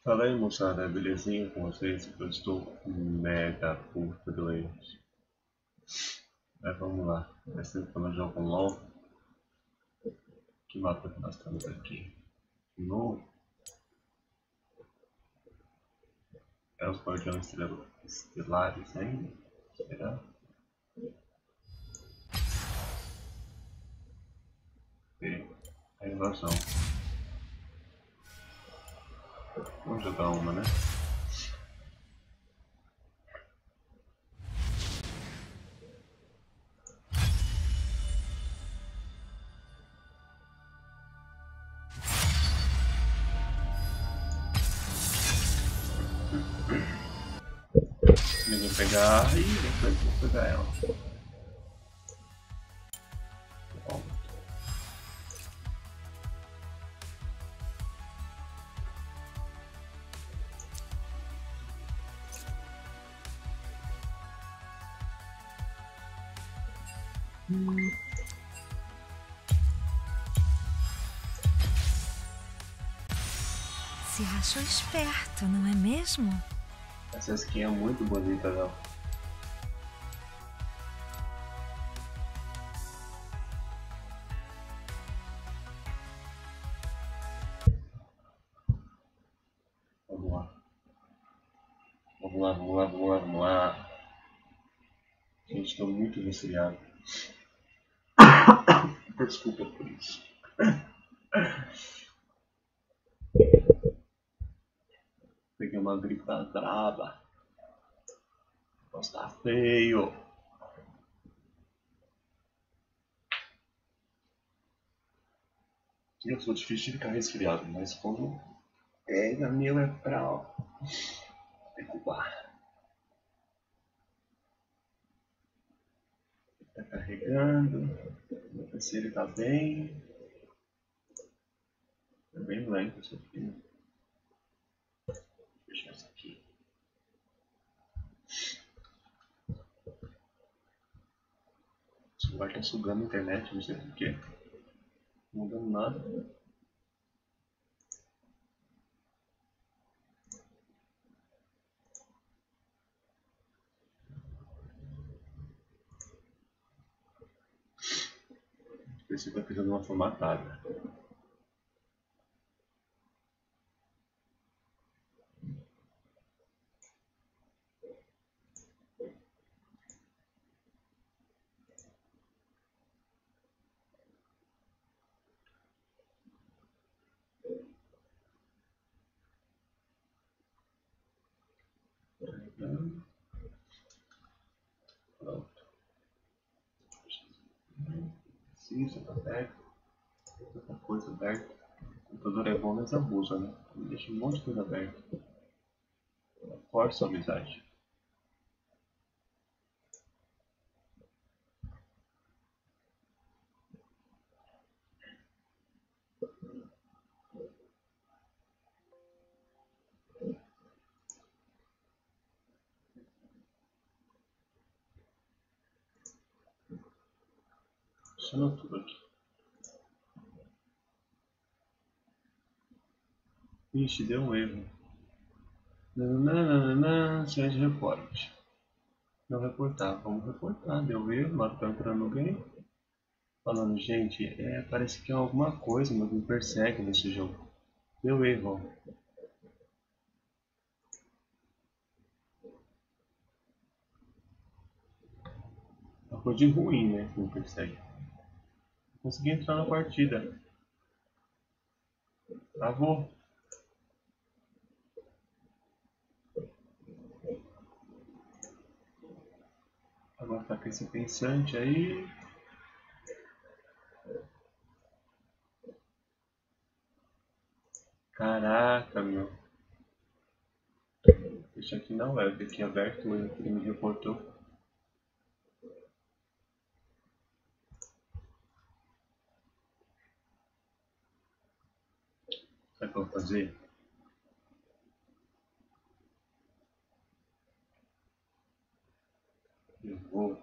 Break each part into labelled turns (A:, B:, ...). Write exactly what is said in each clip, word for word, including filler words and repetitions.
A: Fala aí, moçada, belezinha com vocês? Eu estou mega puto doente. Mas vamos lá, começando pelo jogo LOL. Que mapa que nós estamos aqui? De novo? É os guardiões estrela- estelares ainda? Será? E a invasão. Vamos jogar uma, né? Se ninguém pegar, aí depois eu vou pegar ela. Bom,
B: Se achou esperto, não é mesmo?
A: essa skin é muito bonita, não? Vamos lá. Vamos lá, vamos lá, vamos lá, vamos lá. Gente, estou muito resfriado. Desculpa por isso. Peguei uma gripa braba. Nossa, tá feio. Eu sou difícil de ficar resfriado, mas quando pega meu é pra derrubar. Tá carregando. Meu parceiro tá bem. É bem lento isso aqui. Né? Vou fechar isso aqui. O celular tá sugando a internet, não sei porquê. Não dando nada. Esse vai precisando de uma formatada. Carregando. Pronto. Precisa, tá aberto. Outra coisa aberta. O computador é bom, mas abusa, né? Ele deixa um monte de coisa aberta. Força a amizade. Funcionou tudo aqui. Ixi, deu um erro. Nananana, change report. Não reportar, vamos reportar. Deu erro, lá tá entrando no game. Falando, gente, é, parece que é alguma coisa, mas me persegue nesse jogo. Deu erro. Uma coisa de ruim, né? Que me persegue. Consegui entrar na partida. Travou. Agora tá com esse pensante aí. Caraca, meu. Deixa aqui na web, aqui aberto, o erro que ele me reportou. Sabe o que eu vou fazer? Eu vou.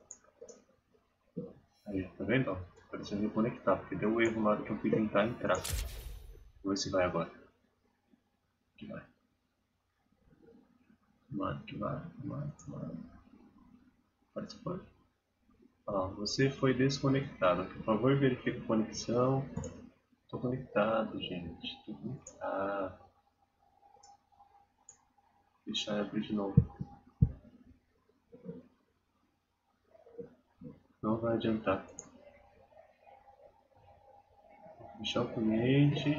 A: Aí, tá vendo? Apareceu reconectar, porque deu erro na hora que eu fui tentar entrar. Vou ver se vai agora. Que vai. Tomara que vai. Tomara, tomara. Parece que foi. Ah, você foi desconectado. Por favor, verifique a conexão. Estou conectado, gente. Estou conectado. Deixa eu abrir de novo. Não vai adiantar. Deixar o cliente.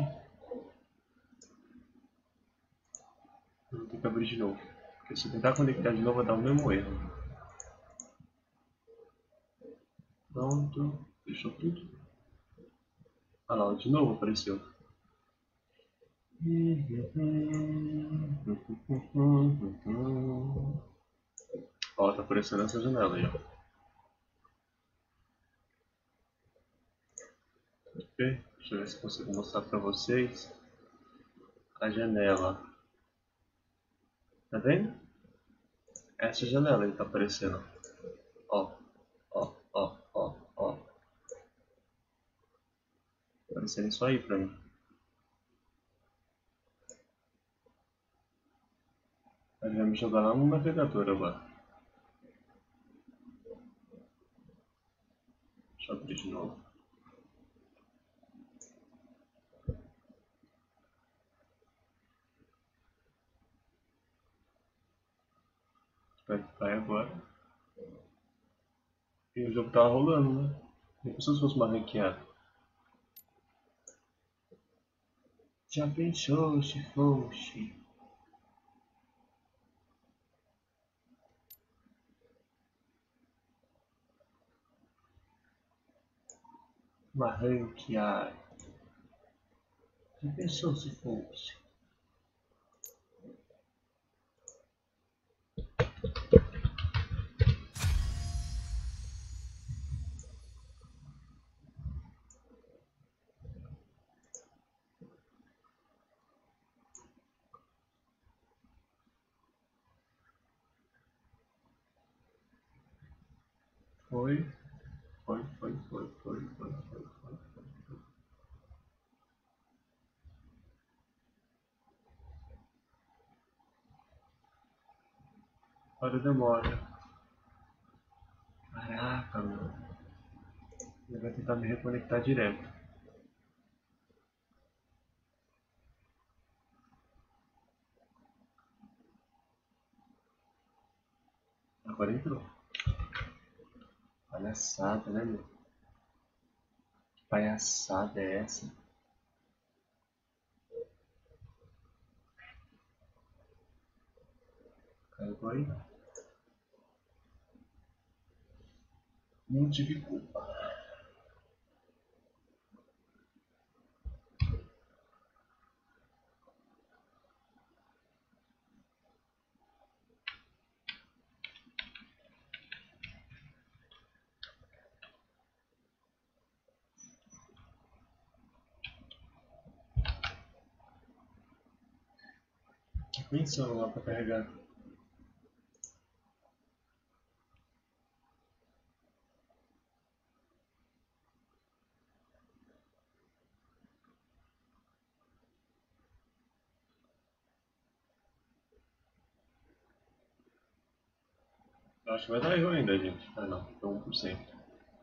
A: Vou ter que abrir de novo. Porque se eu tentar conectar de novo vai dar o mesmo erro. Pronto. Fechou tudo. Ah lá, de novo apareceu. Ó, tá aparecendo essa janela aí, ó. Ok? Deixa eu ver se consigo mostrar pra vocês a janela. Tá vendo? Essa janela aí tá aparecendo. Ó, ó, ó, ó, ó. Tá aparecendo isso aí pra mim. Ele vai me jogar lá no navegador agora. Deixa eu abrir de novo. Vai, vai agora. E o jogo tava rolando, né? Nem pensou se fosse uma ranqueada. Já pensou se fosse? Uma ranqueada. Já pensou se fosse? Foi, foi, foi, foi, foi, foi, foi, foi, foi. Olha a demora. Caraca, meu. Ele vai tentar me reconectar direto. Agora entrou. Palhaçada, né, meu? Que palhaçada é essa? Carregou aí? Não tive culpa. Pensando lá pra carregar. Eu acho que vai dar erro ainda, gente. Ah não, tô um por cento.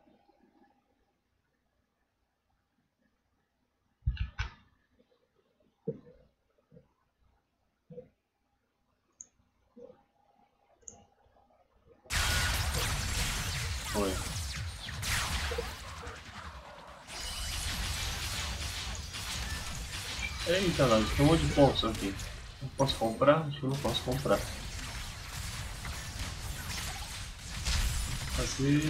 A: Foi. Eita, lá, tem um monte de pontos aqui. Não posso comprar? Acho que eu não posso comprar. Fazer...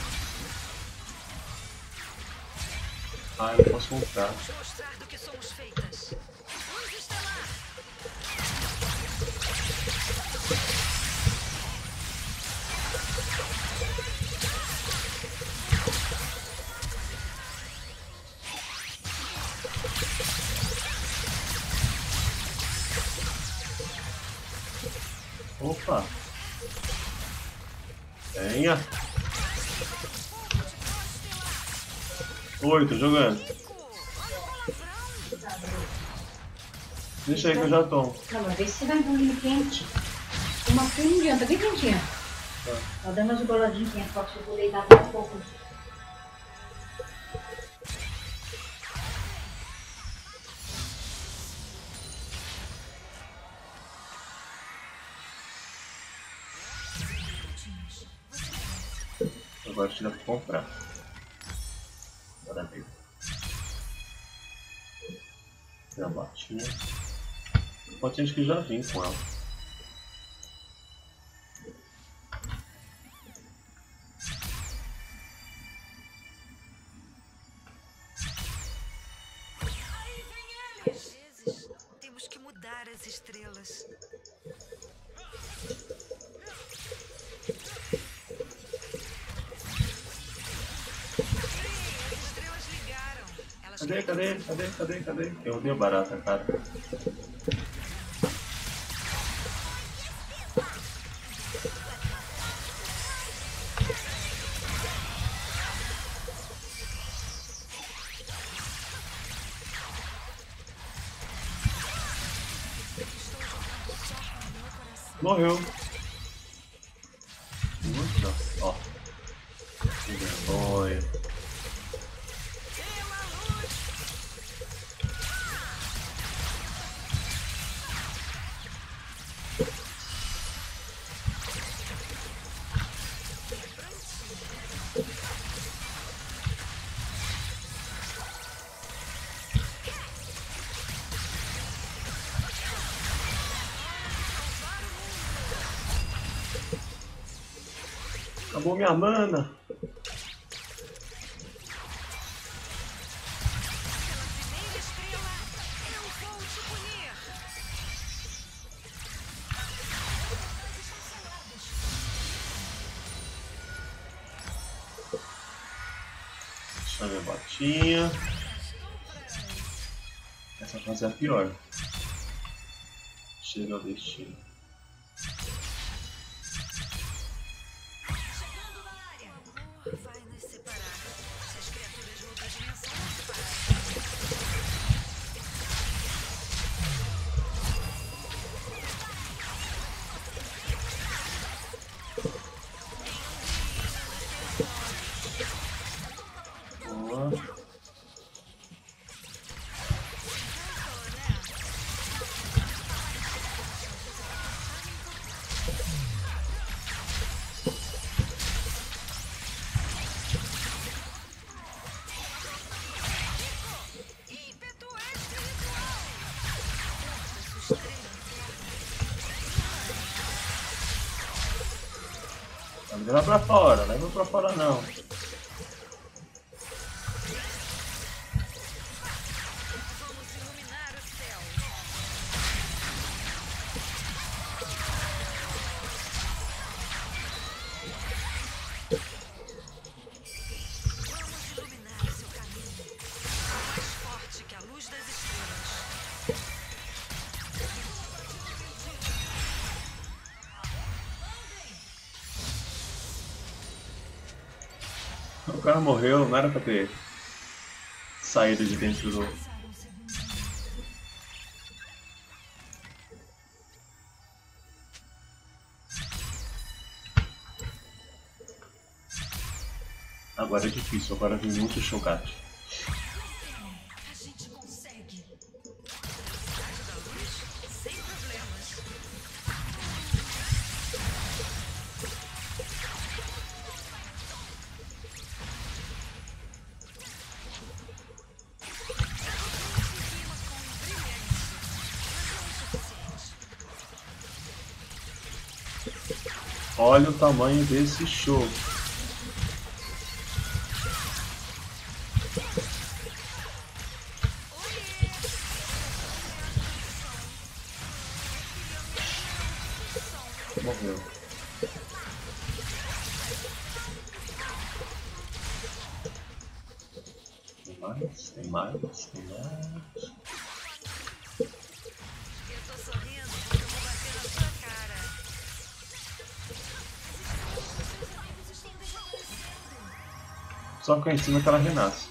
A: Ah, eu posso comprar.
B: Vamos mostrar do que somos feitas. Luz estelar.
A: Opa! Venha! Oi, tô jogando.
B: Olha o palavrão.
A: Deixa aí que eu já tomo.
C: Não, mas vê se você vai engolindo quente. Uma fria não adianta, bem quentinha.
A: Tá.
C: Tá dando umas boladinhas quentes, só que eu vou deitar até um pouco.
A: Agora tira pra comprar. Bora ver. Tem a batinha. Pode ter que já vim com ela.
B: Às vezes, temos que mudar as estrelas.
A: Cadê, cadê, cadê, cadê, cadê? Eu odeio barata, cara. Morreu. Muito, ó. Que vergonha. Acabou minha mana. Deixa eu ver a botinha. Essa fase é a pior. Chega ao destino.
B: Vai nos separar. Se as criaturas de outra dimensão nos separarem.
A: Boa. Leva pra fora, leva pra fora não.
B: Vamos iluminar o céu. Vamos iluminar o seu caminho. Mais forte que a luz das estrelas.
A: O cara morreu, não era pra ter saído de dentro do... Agora é difícil, agora vem muito Cho'Gath.
B: A gente consegue. Cidade da luz, sem problemas.
A: Olha o tamanho desse show. Morreu. Tem mais, tem mais, tem mais.
B: Eu tô sorrindo porque eu vou bater na sua cara.
A: Só que em cima que ela renasce.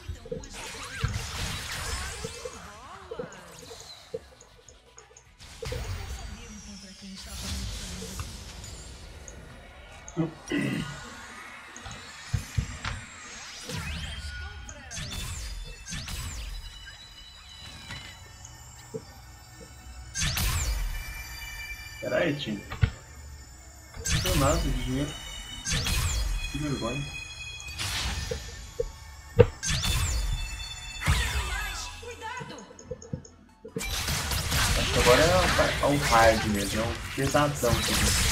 A: Pera aí, time. Não tem nada de dinheiro. Que vergonha. Acho que agora é o hard mesmo, é um pesadão aqui.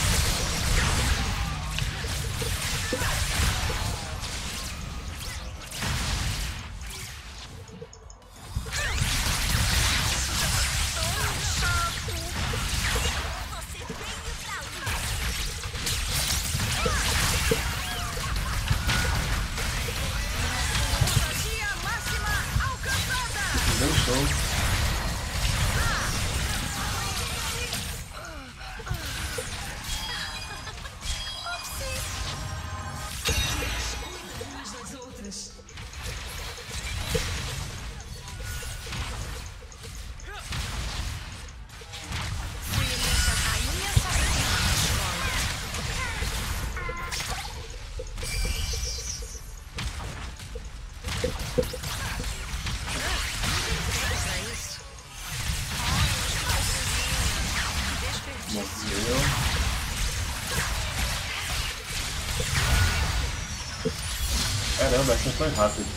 A: Caramba, essa foi rápido.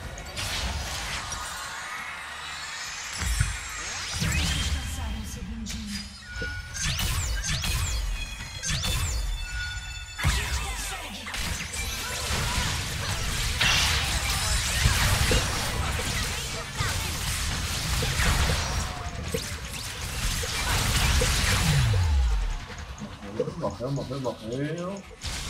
A: Morreu, morreu, morreu.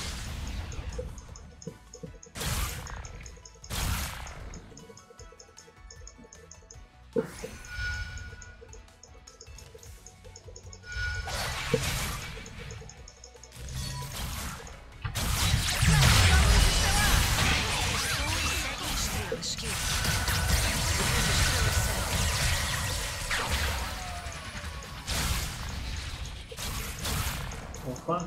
A: Opa!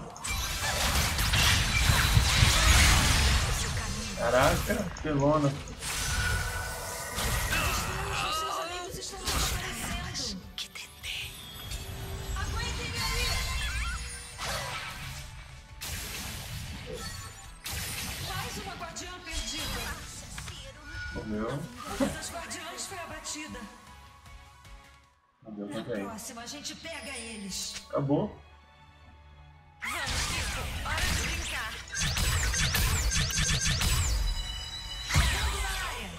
A: Caraca, pelona!
B: Mais uma guardiã perdida.
A: Morreu.
B: Uma das guardiãs foi abatida.
A: Morreu
B: Na
A: também.
B: próxima a gente pega eles.
A: Acabou.
B: Vamos, Kiko. Hora de brincar. Chegando na área.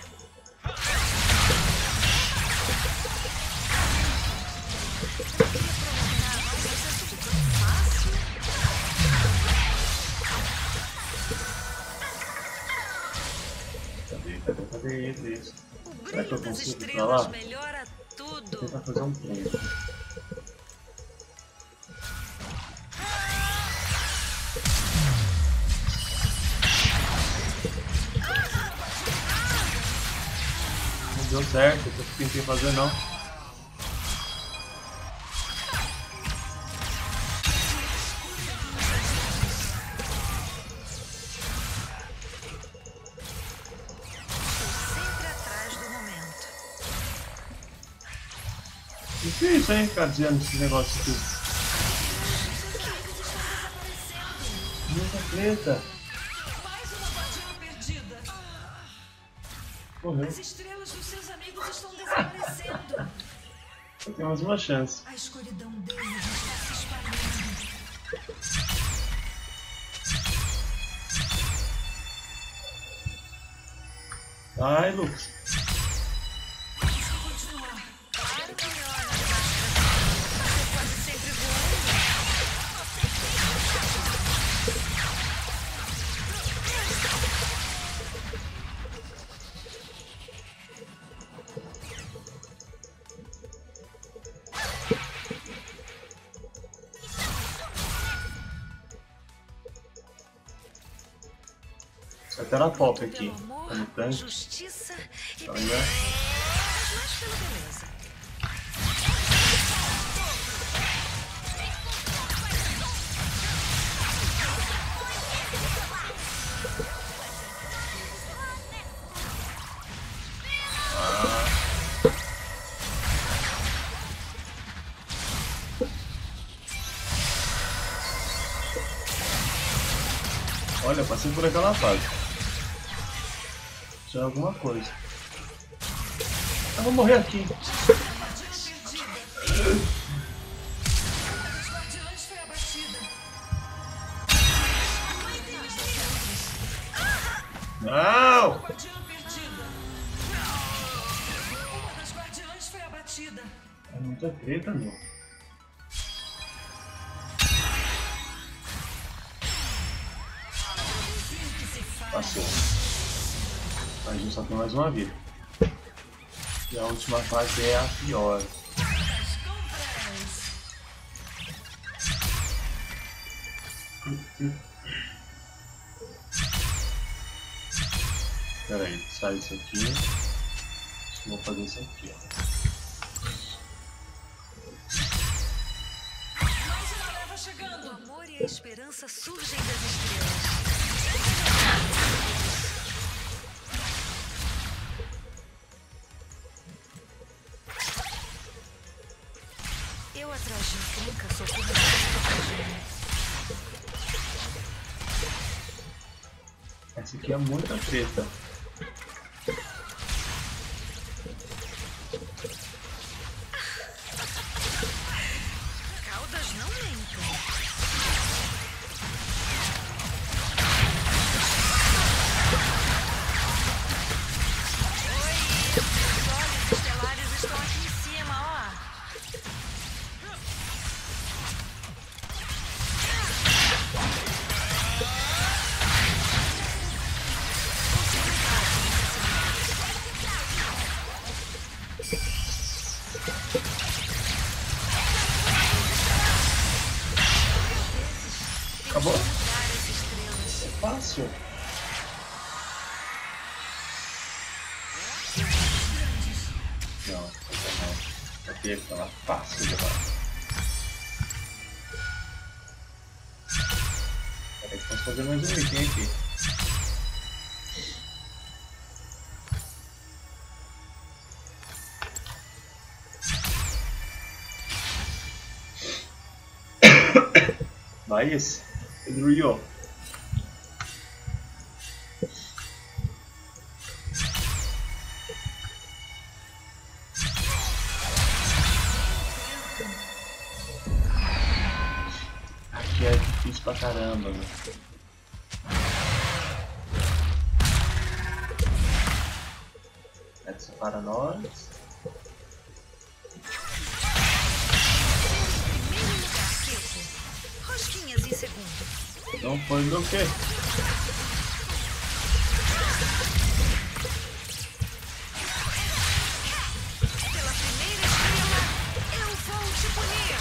B: Mas isso é tudo tão fácil.
A: Cadê, cadê, cadê eles?
B: O
A: Será que eu
B: brilho das
A: consigo ir pra
B: estrelas
A: lá?
B: melhora
A: Vou
B: tudo.
A: tentar fazer um ponto. Não deu certo, eu tentei fazer não.
B: Sempre atrás do momento.
A: Difícil, hein, ficar dizendo esse negócio aqui. Muita treta.
B: Mais uma guardiã perdida.
A: Morreu.
B: As estrelas dos seus amigos estão desaparecendo.
A: Eu tenho mais uma chance.
B: A escuridão deles está se espalhando.
A: Ai, Lucas.
B: Vamos continuar. Claro que olha, você pode sempre voar.
A: Vai ter na pop aqui.
B: Pelo amor,
A: Tá no tanque.
B: justiça e
A: Tá
B: beleza.
A: ligado?
B: Mas pela beleza.
A: Olha, eu passei por aquela fase. Já é alguma coisa. Eu vou morrer aqui. Não! É muita treta, meu. Passou. A gente só tem mais uma vida. E a última fase é a pior. Pera aí, sai isso aqui. Acho que vou fazer isso aqui, ó.
B: O amor e a esperança surgem das estrelas. Eu atrás de encrenca sou correndo.
A: Essa aqui é muita treta.
B: Caudas não mentem. Oi, os olhos estelares estão aqui em cima, ó.
A: Acabou?
B: Várias estrelas.
A: É fácil. Não, não. Aqui é falar fácil demais. Peraí que posso fazer mais um item aqui. Vai esse. Pedro. Aqui é difícil pra caramba, né? Essa para nós.
B: Primeiro lugar, Keiko. Rosquinhas em segundo.
A: Não foi do quê?
B: Pela primeira estrela, eu vou te punir.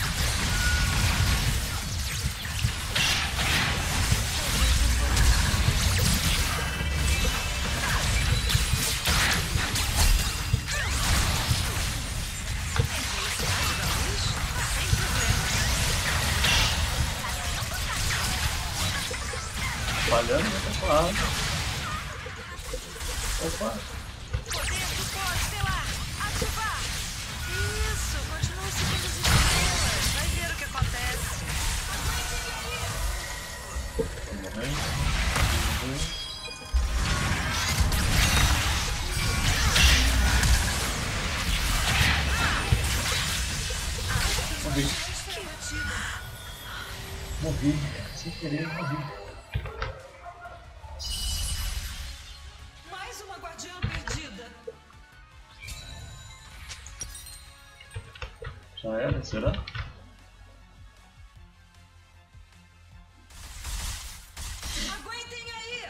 B: Velocidade da luz? Sem problema.
A: Falhando, né? Claro. Opa.
B: Poder do pó estelar. Ativar. Isso, continua seguindo as estrelas. Vai ver o que acontece.
A: Vamos ver. Morri. Morri. Sem querer, morri.
B: Mais uma guardiã perdida.
A: Já era, será?
B: Aguentem aí.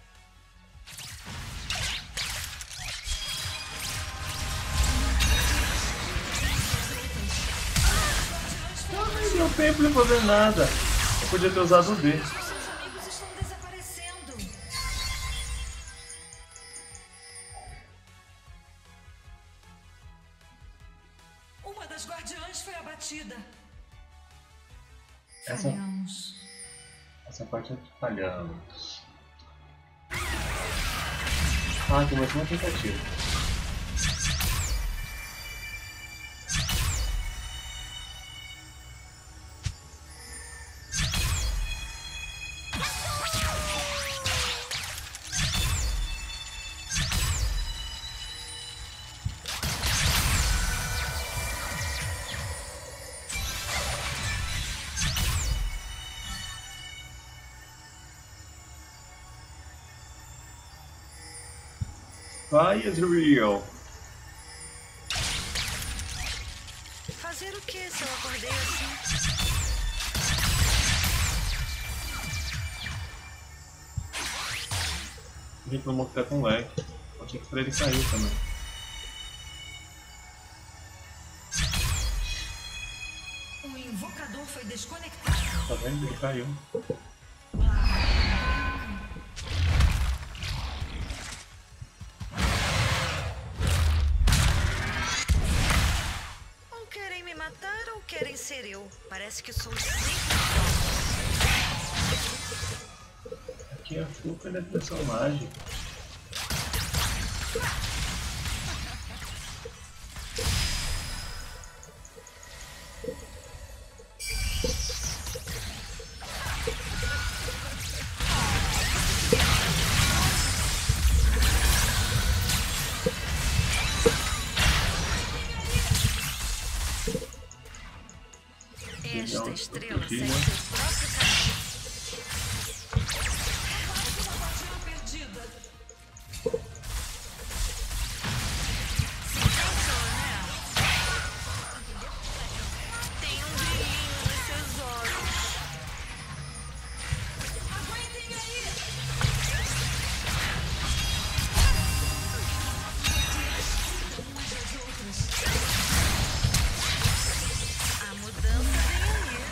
A: Não deu tempo de fazer nada. Eu podia ter usado o D.
B: Os seus amigos estão desaparecendo. Uma das guardiãs foi abatida.
A: Essa-
B: Falhamos.
A: Essa parte é falhamos. Ah, tem mais uma tentativa. Vai, Ezreal.
B: Fazer o que se eu acordei assim?
A: A gente não mostrar com lag. Eu tinha que esperar ele cair também.
B: O invocador foi desconectado.
A: Tá vendo? Ele caiu.
B: Ou querem me matar ou querem ser eu. Parece que sou sempre.
A: Aqui é a fruta da personagem.
B: Esta estrela segue seu próprio caminho. Se cansou, né? Tem um brilhinho nos seus olhos. Aguentem aí! A mudança vem aí.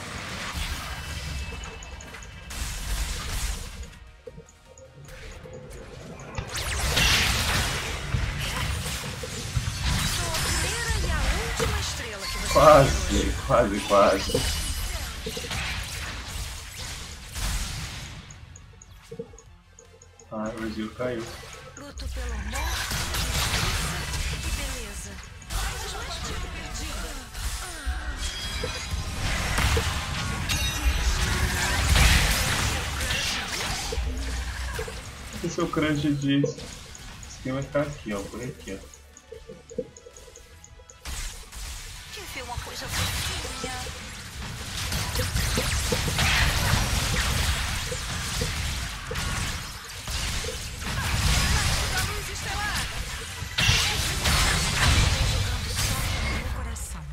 B: Sou a primeira e a última estrela que você
A: Quase,
B: vê hoje.
A: quase, quase. Ah, o Ezreal caiu.
B: Luto pelo amor, justiça e beleza. Mais uma estrela perdida.
A: O que seu crush diz? Esse aqui vai ficar aqui, ó, por aqui, ó.
B: Quer ver uma coisa fofinha? Da luz estelar. Jogando só no meu coração.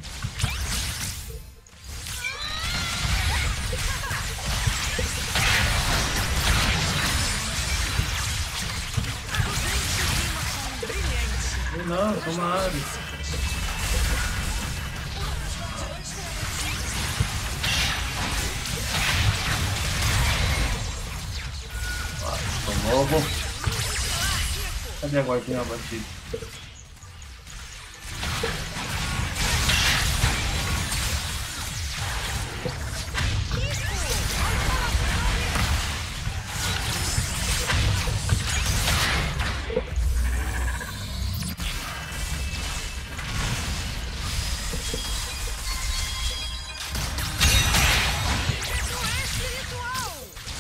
B: Arrogante rima com brilhante.
A: Não, sou uma ave. Nossa, tomou. Cadê a guardinha batida?
B: Não é espiritual.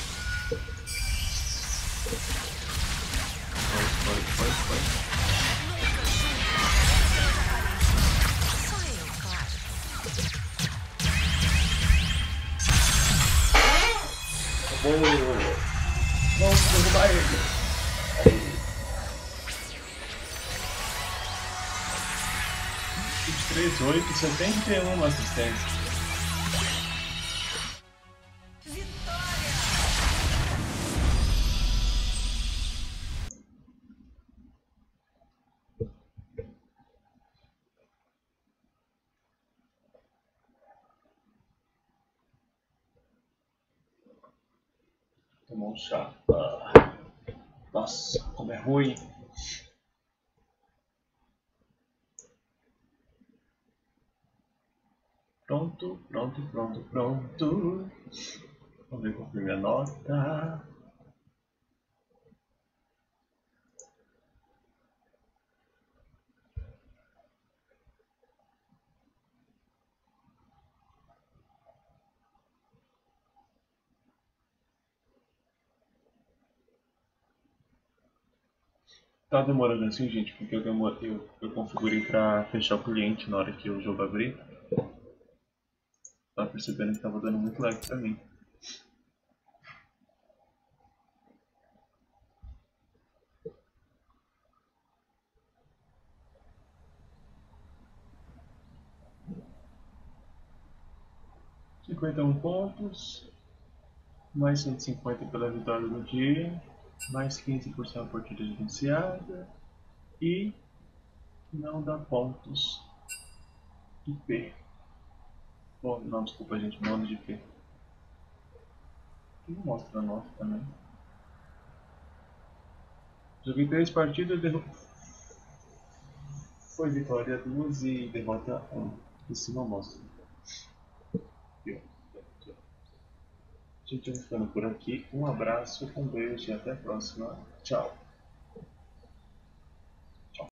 A: Foi, foi, foi, foi.
B: Nunca julgue pelas aparências. Só eu, claro.
A: Boa. Vamos derrubar ele. Aí. vinte e três, oito, setenta e uma assistência.
B: Vitória!
A: Tomou um chá. Ah. Nossa, como é ruim. Pronto, pronto, pronto, pronto. Vamos ver qual foi minha nota. Tá demorando assim, gente, porque eu, demor... eu, eu configurei pra fechar o cliente na hora que o jogo abrir. Tava percebendo que tava dando muito lag pra mim. cinquenta e um pontos, mais cento e cinquenta pela vitória do dia, mais quinze por cento por partida gerenciada e não dá pontos de P. Bom, não, desculpa gente, bônus de P. Não mostra a nota também. Joguei três partidas, derro... foi vitória duas e derrota um. Isso não mostra. Aqui, ó. Gente, eu vou ficando por aqui. Um abraço, um beijo e até a próxima. Tchau.